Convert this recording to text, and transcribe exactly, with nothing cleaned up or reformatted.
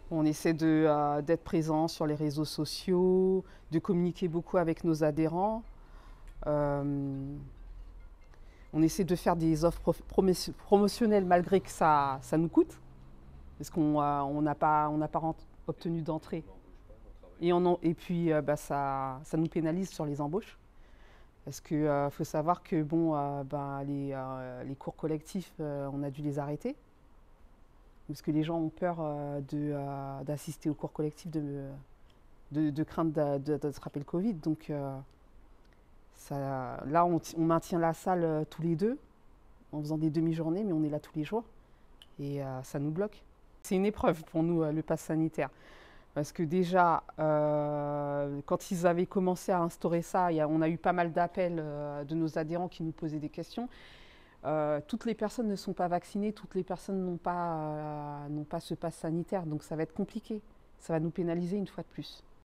On essaie de, euh, d'être présent sur les réseaux sociaux, de communiquer beaucoup avec nos adhérents. Euh, on essaie de faire des offres promo- promotionnelles malgré que ça, ça nous coûte, parce qu'on euh, on n'a pas, on n'a pas rent- obtenu d'entrée. Et, on en- et puis euh, bah, ça, ça nous pénalise sur les embauches. Parce qu'il euh, faut savoir que bon, euh, bah, les, euh, les cours collectifs, euh, on a dû les arrêter. Parce que les gens ont peur euh, de, euh, d'assister aux cours collectifs de, de, de crainte d'attraper le Covid. Donc euh, ça, là, on, on maintient la salle euh, tous les deux, en faisant des demi-journées, mais on est là tous les jours. Et euh, ça nous bloque. C'est une épreuve pour nous, euh, le pass sanitaire. Parce que déjà, euh, quand ils avaient commencé à instaurer ça, y a, on a eu pas mal d'appels euh, de nos adhérents qui nous posaient des questions. Euh, toutes les personnes ne sont pas vaccinées, toutes les personnes n'ont pas, euh, n'ont pas ce pass sanitaire, donc ça va être compliqué. Ça va nous pénaliser une fois de plus.